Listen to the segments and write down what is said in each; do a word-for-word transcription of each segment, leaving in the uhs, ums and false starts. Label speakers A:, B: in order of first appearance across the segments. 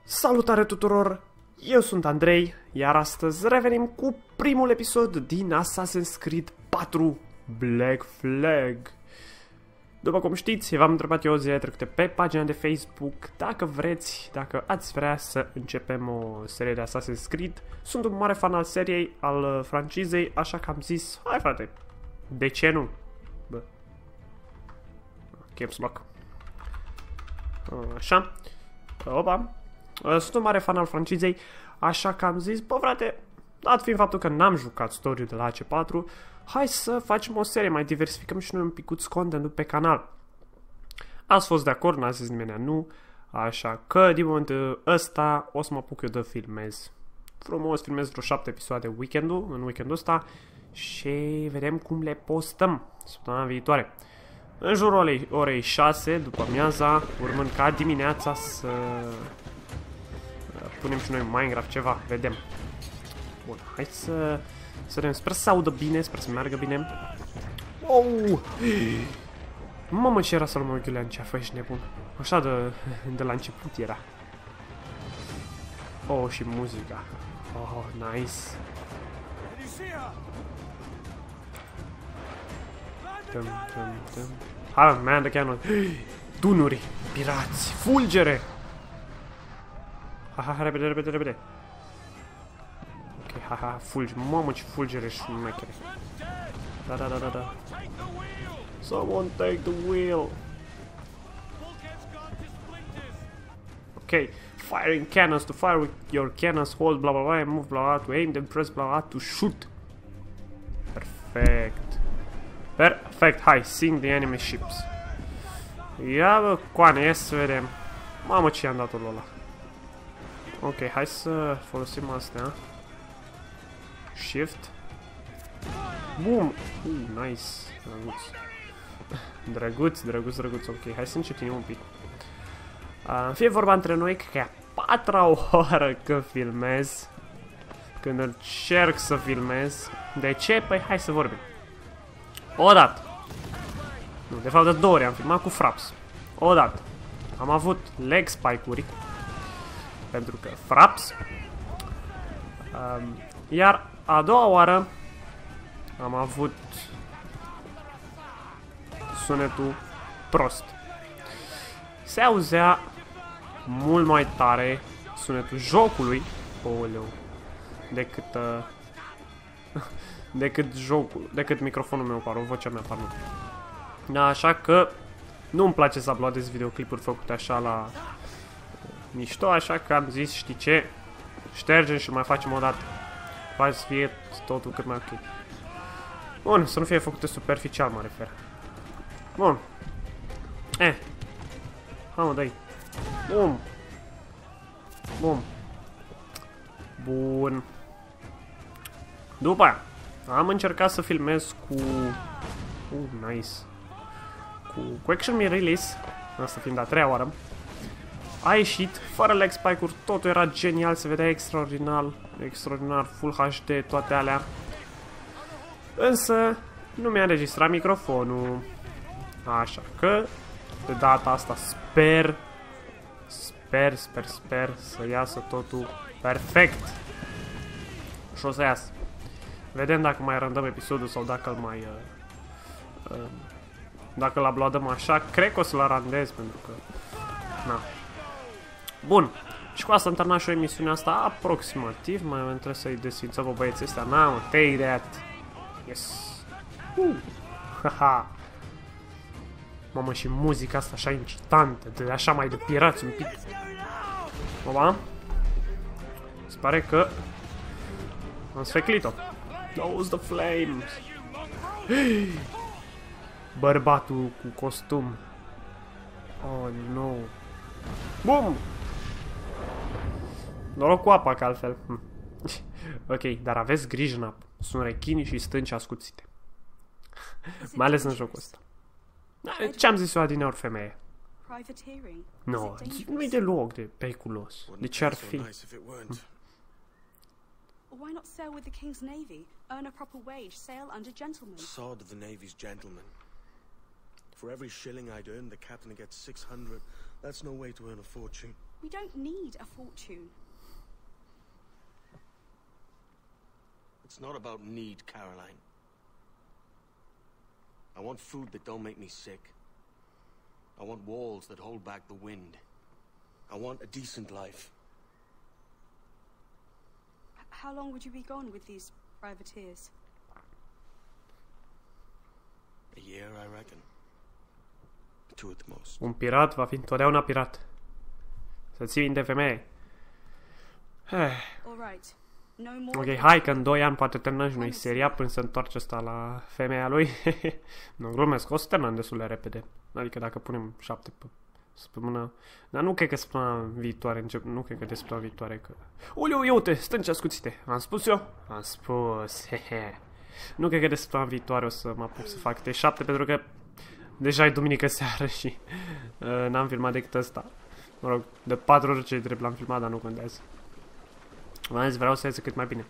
A: Salutare tuturor! Eu sunt Andrei, iar astăzi revenim cu primul episod din Assassin's Creed patru Black Flag. După cum știți, v-am întrebat eu zilele trecute pe pagina de Facebook dacă vreți, dacă ați vrea să începem o serie de Assassin's Creed. Sunt un mare fan al seriei, al francizei, așa că am zis, hai frate, de ce nu? Bă. Caps Lock. Așa. Opa. Sunt un mare fan al francizei, așa că am zis, bă frate, dat fiind faptul că n-am jucat story-ul de la A C patru, hai să facem o serie, mai diversificăm și noi un picuț contentul pe canal. Ați fost de acord, n-a zis nimeni nu, așa că din momentul ăsta o să mă apuc eu de filmez. Frumos, filmez vreo șapte episoade weekendul, în weekendul ăsta și vedem cum le postăm săptămâna viitoare. În jurul orei, orei șase, după amiaza, urmând ca dimineața să punem și noi Minecraft ceva, vedem. Bun, hai să să vedem, sper să se audă bine, sper să meargă bine. Oh! Mamă, ce era să luăm Ghiulean, ce-a fost nebun. Așa de, de la început era. Oh, și muzica. Oh, nice. Dum, dum, dum. Hai, man, de chiar tunuri, pirați, fulgere. Ha, ha, ha, repede, repede, repede. Ok, ha, ha, fulgi. Mamă, ce fulgere și mechere. Da, da, da, da, da. Someone take the wheel. Ok, firing cannons to fire with your cannons, hold blah blah blah, and move blah blah to aim, then press blah blah to shoot. Perfect. Perfect, hai, sink the enemy ships. Ia bă, coane, ia să vedem. Mamă, ce i-am dat-o ăla. Ok, hai să folosim astea. Shift. Boom! Uh, nice. Drăguț. Drăguț, drăguț, drăguț. Ok, hai să încetinim un pic. Uh, fie vorba între noi că e a patra oră că filmez. Când încerc să filmez. De ce? Păi hai să vorbim. Odată. Nu, de fapt de două ori am filmat cu Fraps. Odată. Am avut leg spike-uri. Pentru că Fraps. Um, iar a doua oară am avut sunetul prost. Se auzea mult mai tare sunetul jocului, oleu, decât uh, decât jocul, decât microfonul meu, pare, vocea mea, pardon. Așa că nu-mi place să uploadez videoclipuri făcute așa la mișto, așa că am zis, știi ce? Ștergem și mai facem o dată. Poate să fie totul cât mai ok. Bun, să nu fie făcute superficial, mă refer. Bun. Eh. Hai mă, dă-i. Bum. Bum. Bun. După aia, am încercat să filmez cu... Uh, nice. Cu, cu Action Me Release, asta fiind a treia oară. A ieșit, fără leg spike-uri, totul era genial, se vedea extraordinar, extraordinar, Full H D, toate alea. Însă, nu mi-a înregistrat microfonul. Așa că, de data asta sper, sper, sper, sper să iasă totul perfect. Și o să iasă. Vedem dacă mai randăm episodul sau dacă îl mai... Uh, uh, dacă îl uploadăm așa, cred că o să-l randez, pentru că... Na. Bun. Și cu asta am terminat și eu emisiunea asta aproximativ. Mai avem trebuie să-i desfințăm pe băieții ăstea. Na, mă, take that. Yes. Uh. Haha. Mamă, și muzica asta așa incitantă, de așa mai de pirați un pic. Oba. Se pare că am sfeclit-o. Those the flames. Bărbatul cu costum. Oh, no. Bum! Noroc cu apa, că altfel. Hm. Ok, dar aveți grijă în apă. Sunt rechini și stânci ascuțite. Mai ales în jocul ăsta. Ce-am zis eu adineori, femeie? Nu, nu-i deloc de periculos. De ce ar fi?
B: Why not sail with the King's Navy? Earn a proper wage, sail under gentlemen.
C: Sod of the Navy's gentlemen. For every shilling I'd earn, the captain gets six hundred. That's no way to earn a fortune.
B: We don't need a fortune.
C: It's not about need, Caroline. I want food that don't make me sick. I want walls that hold back the wind. I want a decent life.
B: H- how long would you be gone with these privateers?
C: A year, I reckon. Two at the most.
A: Un pirat va fi întotdeauna pirat. Să ții de femeie.
B: All right. No more.
A: Ok, hai că în doi ani poate terminăm și noi seria până se întoarce ăsta la femeia lui. Nu, glumesc, o să terminăm destul de repede. Adică dacă punem șapte pe săptămână. Dar nu cred că săptămâna viitoare încep, nu cred că de săptămâna viitoare că... Uliu, ia uite, stânci ascuțite. Am spus eu? Am spus, hehe. Nu cred că de săptămâna viitoare o să mă apuc să fac de șapte, pentru că deja e duminică seară și uh, n-am filmat decât ăsta. Mă rog, de patru ori ce drept l-am filmat, dar nu contează. V-am zis, vreau să iasă cât mai bine.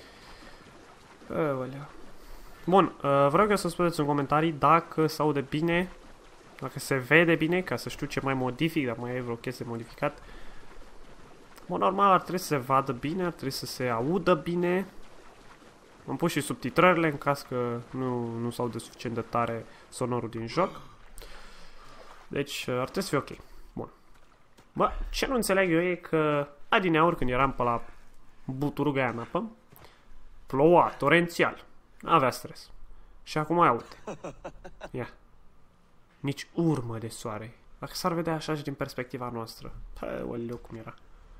A: Aoleu. Bun, uh, vreau că să spuneți în comentarii dacă se aude bine, dacă se vede bine, ca să știu ce mai modific, dacă mai e vreo chestie modificat. Bun, normal ar trebui să se vadă bine, ar trebui să se audă bine. Am pus și subtitrările în caz că nu, nu s-aude suficient de tare sonorul din joc. Deci ar trebui să fie ok. Bun. Bă, ce nu înțeleg eu e că adineauri când eram pe la buturuga aia în apă, ploua torențial. N-avea stres. Și acum ia uite. Ia. Nici urmă de soare. Dacă s-ar vedea așa și din perspectiva noastră. Păi, oleu, cum era.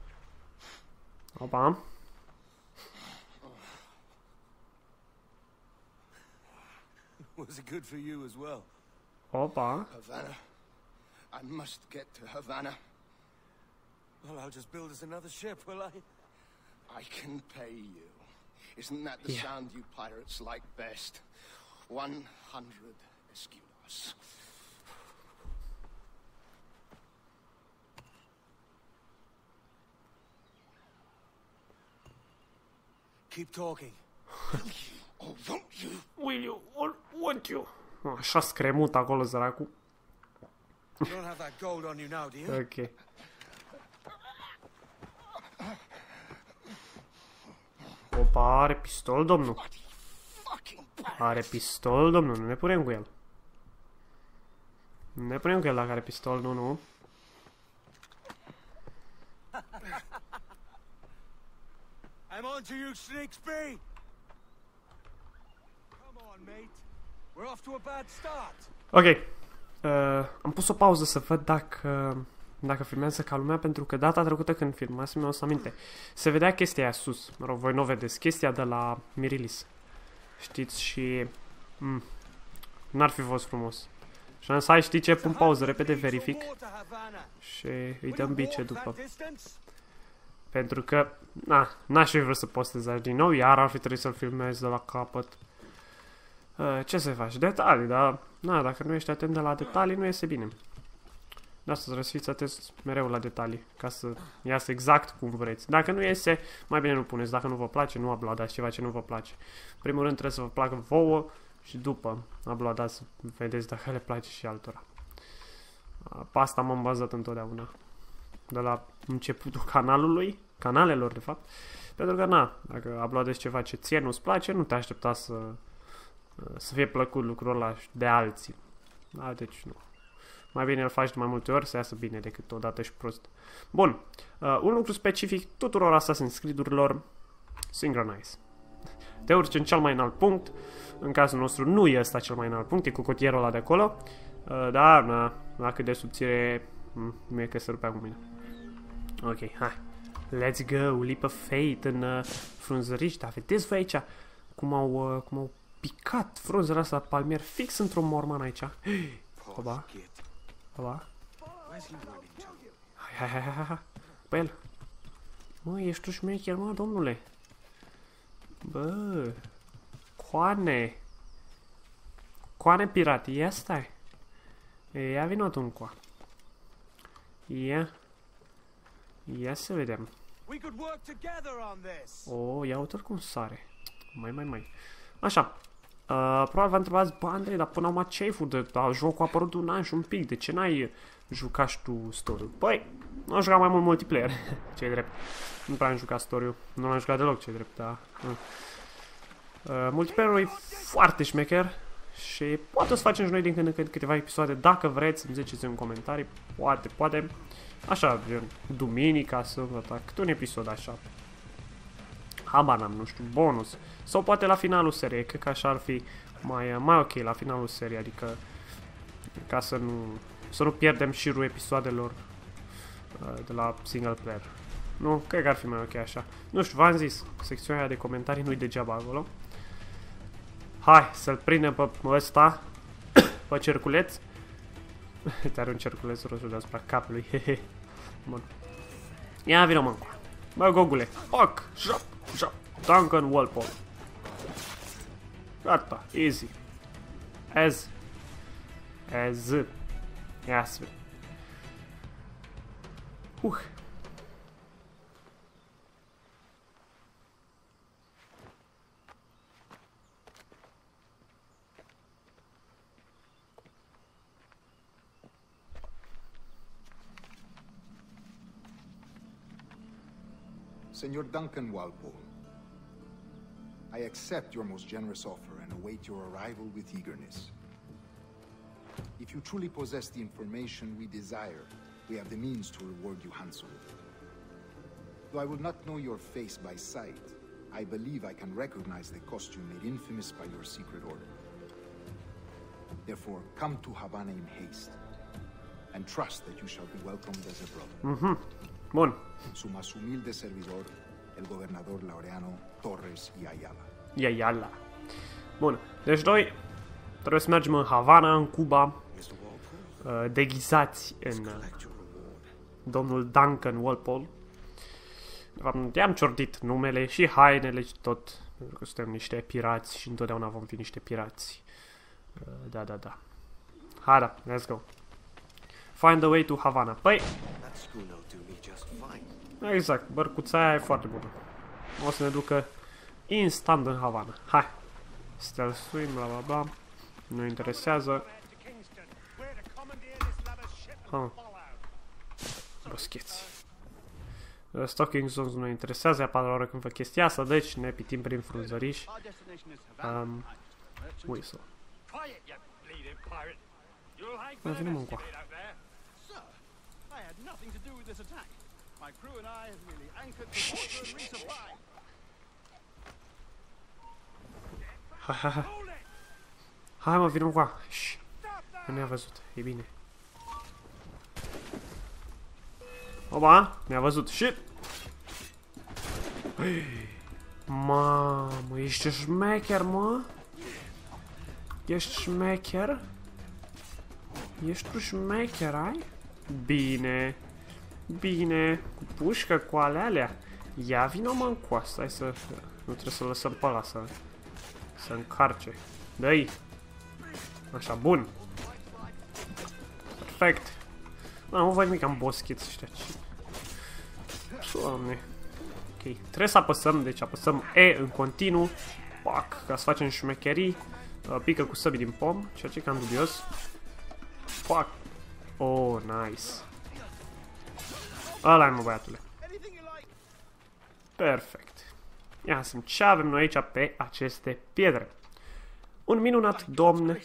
A: Opa.
C: Was it good for you as well?
A: Opa.
D: Havana. I must get to Havana.
C: Well, I'll just build us another ship, will I?
D: I can pay you. Isn't that the
A: Yeah.
D: sound you pirates like best? One hundred escudos.
C: Keep talking.
D: Oh, won't you?
A: Will you or won't you? Așa scremut acolo, săracu.
C: You don't have that gold on you now, do you?
A: Ok. Opa, are pistol, domnul.
D: Fucking
A: Are pistol, domnul, nu ne punem cu el. Nu ne punem cu el dacă are pistol, nu, nu.
C: I'm on to you, Snakesby! Come on, mate. We're off to a bad start.
A: Ok. Uh, am pus o pauză să văd dacă, dacă filmează ca lumea, pentru că data trecută când filmasem, mi-o să aminte. Se vedea chestia aia sus. Mă rog, voi nu o vedeți. Chestia de la Mirilis. Știți? Și... Mm, n-ar fi fost frumos. Și am zis, hai, știi ce? Pun pauză, repede verific. Și îi dăm bice după. Pentru că, na, n-aș fi vrut să postez azi din nou, iar ar fi trebuit să-l filmez de la capăt. Uh, ce să faci? Detalii, dar, na, dacă nu ești atent de la detalii, nu iese bine. De asta trebuie să fiți atenți mereu la detalii, ca să iasă exact cum vreți. Dacă nu iese, mai bine nu puneți. Dacă nu vă place, nu uploadați ceva ce nu vă place. În primul rând trebuie să vă placă vouă și după uploadați să vedeți dacă le place și altora. Uh, pe asta m-am bazat întotdeauna. De la începutul canalului, canalelor de fapt, pentru că na, dacă uploadezi ceva ce ție nu-ți place, nu te aștepta să, să fie plăcut lucrul ăla de alții. Da, deci nu. Mai bine îl faci de mai multe ori să iasă bine decât odată și prost. Bun, uh, un lucru specific tuturor Assassin's Creed-urilor, Synchronize. Te urci în cel mai înalt punct, în cazul nostru nu e ăsta cel mai înalt punct, e cu cotierul ăla de acolo, uh, dar na, la cât de subțire, nu e că se rupea cu mine. Ok, hai. Let's go, leap of fate în uh, frunzăriști. Dar vedeți voi aici cum au, uh, cum au picat frunzele astea palmier fix într-un morman aici. Oba, oba. Hai, hai, hai, hai, hai. Pe el. Mă, ești tu șmecher, mă, domnule. Bă. Coane. Coane pirat, ia stai. Ia vină tu încoa. Ia. Ia să vedem. Oh, ia uite cum sare. Mai, mai, mai. Așa. Uh, probabil vă întrebați, bă, Andrei, dar până acum ce ai făcut? Da, jocul a apărut un an și un pic. De ce n-ai jucat și tu story? Păi, Nu am jucat mai mult multiplayer, ce-i drept. Nu prea am jucat story-ul. Nu l-am jucat deloc, ce-i drept, da. Uh, multiplayer-ul e foarte șmecher și poate o să facem și noi din când în când câteva episoade, dacă vreți, îmi ziceți în comentarii, poate, poate, așa, gen, duminica, sâmbătă, câte un episod așa. Habar n-am, nu știu, bonus. Sau poate la finalul seriei, cred că așa ar fi mai, mai ok la finalul seriei, adică ca să nu, să nu pierdem șirul episoadelor uh, de la single player. Nu, cred că ar fi mai ok așa. Nu știu, v-am zis, secțiunea de comentarii nu-i degeaba acolo. Hai, să-l prindem pe ăsta, pe cerculeț. Te are un cerculeț roșu deasupra capului, hehe. Bun. Ia vină, mă. Bă, gogule. Oc, jop, jop. Duncan Walpole. Gata, easy. As. As. Ia să vedem. Uh.
E: Senor Duncan Walpole, I accept your most generous offer and await your arrival with eagerness. If you truly possess the information we desire, we have the means to reward you handsomely. Though I will not know your face by sight, I believe I can recognize the costume made infamous by your secret order. Therefore, come to Havana in haste, and trust that you shall be welcomed as a brother.
A: Mhm. Bun.
E: Su más humilde servidor, el gobernador Laureano Torres y Ayala.
A: Ia iala. Bun. Deci noi trebuie să mergem în Havana, în Cuba, uh, deghizați în uh, domnul Duncan Walpole. I-am ciordit numele și hainele și tot, pentru că suntem niște pirați și întotdeauna vom fi niște pirați. Uh, da, da, da. Hai da, let's go. Find a way to Havana. Păi, exact, bărcuța aia e foarte bună. O să ne ducă instant în Havana. Hai. Stealth swim, bla bla bla. Nu interesează. Ah. Boscheți. Uh, Stalking zones nu interesează, e a patra oră când fac chestia asta, deci ne pitim prin frunzăriși. Um, whistle. Mai vine mă încoa. Hai, hai, hai. Hai mă, vine încoa. Nu ne-a văzut, e bine. Oba, mi-a văzut. Shit! Mamă, ești șmecher, mă? Ești șmecher? Ești tu șmecher, ai? Bine. Bine. Cu pușcă, cu alea alea. Ia vină mă încoa. Stai să... Nu trebuie să lăsăm pe ăla să... Să încarce. Dă-i. Așa, bun. Perfect. Nu văd nimic, am boscheți ăștia. Doamne. Ok, trebuie să apăsăm, deci apăsăm E în continuu. Pac, ca să facem șmecherii. Uh, pică cu săbii din pom, ceea ce e cam dubios. Pac. Oh, nice. Ăla-i mă, băiatule. Perfect. Ia să ce avem noi aici pe aceste pietre. Un minunat domn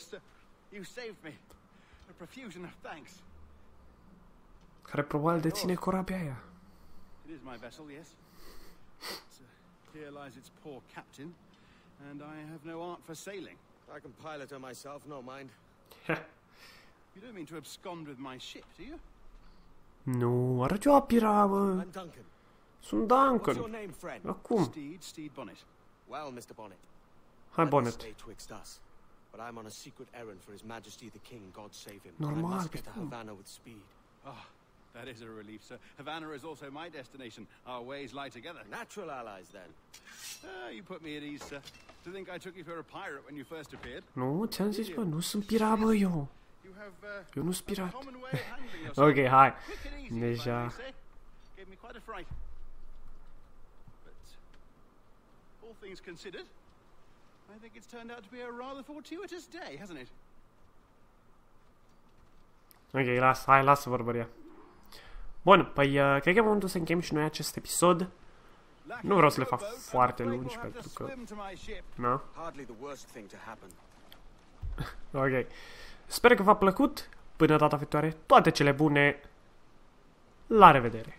A: care probabil deține corabia aia.
F: It is my vessel, yes. But, uh, here lies its poor captain, and I have no art for sailing.
C: I can pilot her myself, no mind.
F: You don't mean to abscond with my ship, do you?
A: Nu, arăt eu a pira, mă.
C: I'm Duncan.
A: Sunt
C: What's your
A: Duncan.
C: name, friend?
A: Acum.
F: Steed, Steed Bonnet.
C: Well, Mister Bonnet.
A: Hai,
C: let
A: Bonnet.
C: this stay twixt us. But I'm on a secret errand for His Majesty the King, God save him.
A: Normal,
C: I must get to
A: cum?
C: Havana with speed.
F: Ah, that is a relief, sir. Havana is also my destination. Our ways lie together.
C: Natural allies, then.
F: Ah, you put me at ease, sir. To think I took you for a pirate when you first appeared.
A: Nu, ți-am zis, bă, nu sunt pirat, bă, eu.
F: You have, uh,
A: Eu nu sunt
F: a
A: pirat.
F: common way of handling yourself.
A: Ok, hai.
F: Quick and easy, if I
A: Deja.
F: may say. Gave me quite a fright. But all things considered, I think it's turned out to be a rather fortuitous day, hasn't it?
A: Ok, lasă, hai, lasă vorbăria. Bun, păi uh, cred că e momentul să încheiem și noi acest episod. Nu vreau să le fac foarte lungi, pentru că... Na?
C: Hardly the worst thing to happen.
A: Ok. Sper că v-a plăcut. Până data viitoare, toate cele bune. La revedere!